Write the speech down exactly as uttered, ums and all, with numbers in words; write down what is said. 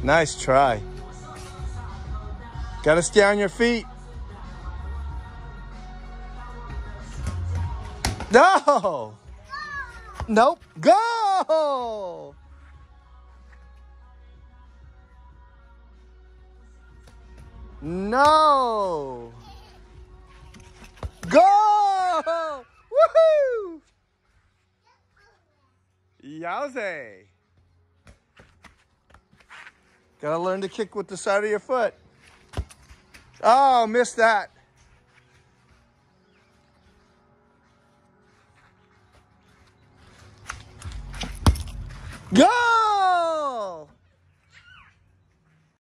Nice try. Gotta stay on your feet. No! Nope. Go! No! Go! Woohoo! Yowze! Gotta learn to kick with the side of your foot. Oh, missed that. Go!